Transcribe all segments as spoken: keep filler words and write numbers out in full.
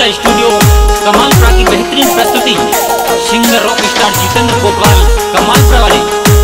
Studio Kamalpura की बेहतरीन प्रस्तुति सिंगर रॉक स्टार जितेंद्र कोतवाल कमालपुरा वाले।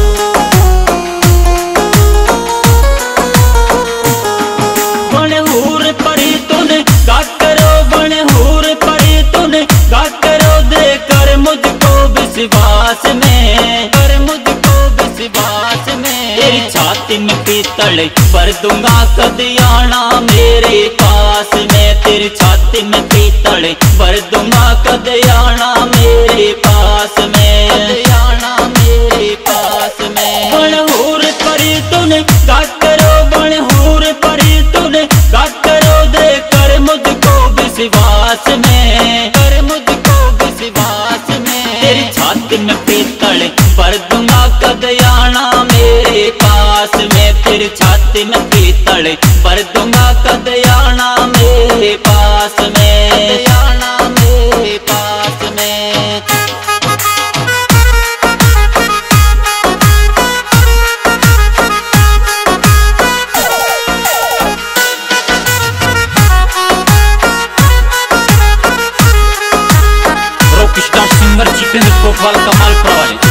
बने हूर परी तूने गा करो, बने हूर परी तूने गा करो, दे कर मुझको विश्वास में, कर मुझको विश्वास में। तेरी छाती में पीतल भर दूंगा कभी आना मेरे पास में, तेरी छाती में पीतल भर दूंगा कभी आना मेरे पास में, कभी आना मेरे पास में। बनहूर परी तूने गा करो, बनहूर परी तूने गा करो, दे कर मुझको विश्वास में, कर मुझको विश्वास में। तेरी छाती में पीतल भर दूंगा कभी आना मेरे पास में, तेरी छाती में पीतल भर दूंगा कभी आना मेरे पास में, कभी आना मेरे पास में। रॉक स्टार सिंगर जितेंद्र कोतवाल कमालपुरा वाले।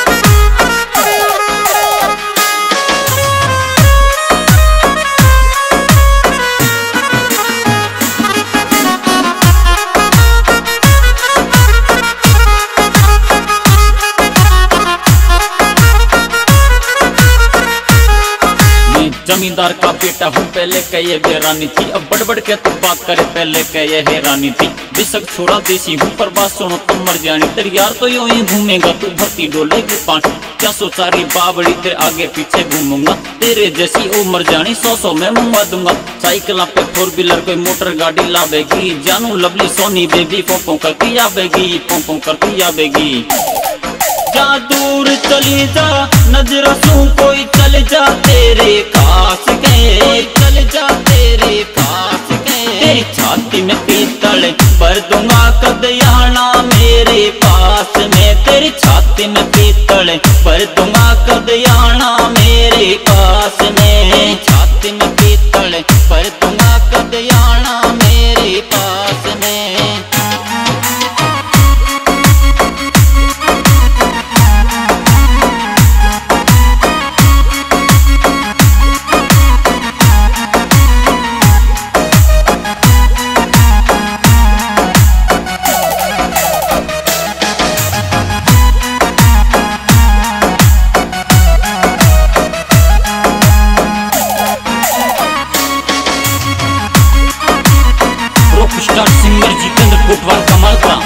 जमींदार का बेटा हूँ, पहले कहे बेरानी थी, अब बढ़ बढ़ के तू बात करे, पहले कहे हैरानी थी। बेशक छोरा देसी हूँ पर बात सुनो तुम मर जानी, तेरी यार तो यूं ही घूमेगा तू भर्ती डोलेगी पानी। क्या सोचा रही बाबड़ी तेरे आगे पीछे घूमूंगा, तेरे जैसी ओ मर जानी सौ सौ में मंगवा दूंगा। साइकिल पे फोर व्हीलर कोई मोटर गाड़ी लावेगी, जानू लवली सोनी बेबी पोंपों करती आवेगी, पोंपों करती आवेगी। जा दूर चली जा नजर सू कोई चल जा तेरे खास के, कोई चल जा तेरे खास के। तेरी छाती में पीतल भर दूंगा कभी आना मेरे पास में, तेरी छाती में पीतल भर दूंगा कभी आना मेरे पास में, तेरी छाती में पीतल भर दूंगा कभी आना मेरे पास में। स्टार सिंगर जितेंद्र कोतवाल कमालपुरा।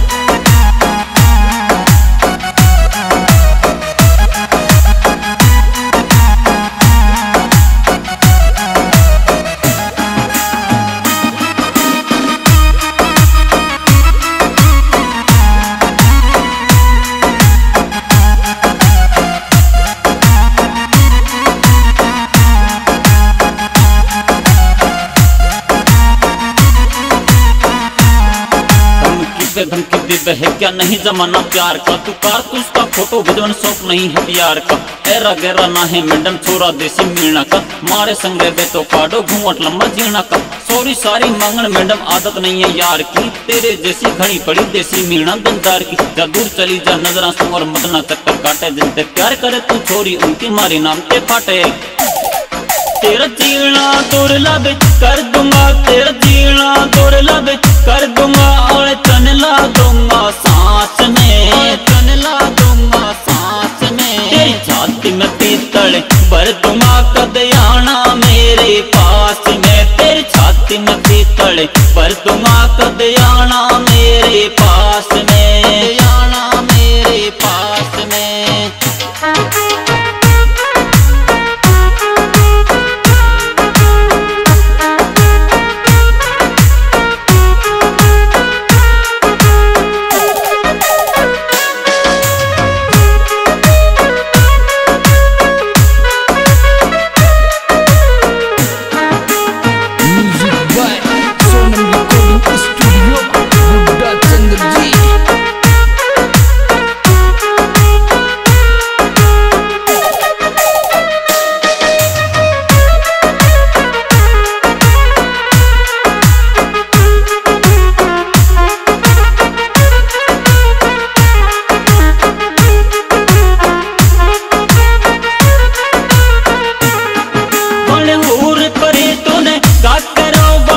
धमकी दे है क्या नहीं जमाना प्यार का, तू कारतूस का फोटो भेजवन शौक नहीं हथियार का। एरा गहरा ना है मैडम छोरा देसी मीणा का, मारे संगे दे तो काटो घूंघट लंबा जीना का। सॉरी सारी मांगन मैडम आदत नहीं है यार की, तेरे जैसी घड़ी पड़ी देसी मीणा दंदार की। जा दूर चली जा नजरा सू और मदना चक्कर काटे, जिनते प्यार करे तू छोरी उनकी मारी नाम ते फाटे। तेरा जीना दुर्लभ कर दूंगा, तेरा जीना दुर्लभ कर दूंगा, और तन ला दूंगा सांस में, तन ला दूंगा सांस में। तेरी छाती में पीतल भर दूंगा कभी आना मेरे पास में, तेरी छाती में पीतल भर दूंगा कभी आना मेरे पास में, आना मेरे पास में।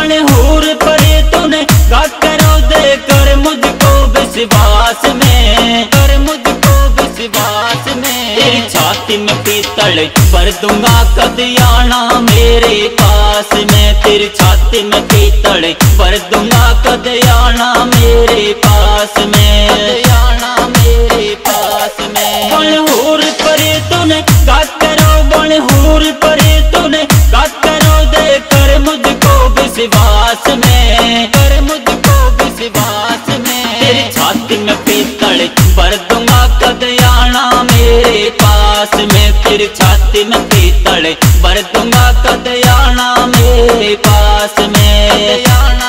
बन हूर परी तूने गा करो दे कर मुझको विश्वास में, कर मुझको विश्वास में। तेरी छाती में पीतल भर दूंगा कद आना मेरे पास में, तेरी छाती में पीतल भर दूंगा कद आना मेरे पास में, आना मेरे पास में। बन हूर परी तूने गा करो, बन हूर परी तूने गा करो दे कर मुझको विश्वास में, कर मुझको विश्वास में। तेरी छाती में पीतल भर दूंगा कद आना मेरे पास में, तेरी छाती में पीतल भर दूंगा कद आना मेरे पास में, आना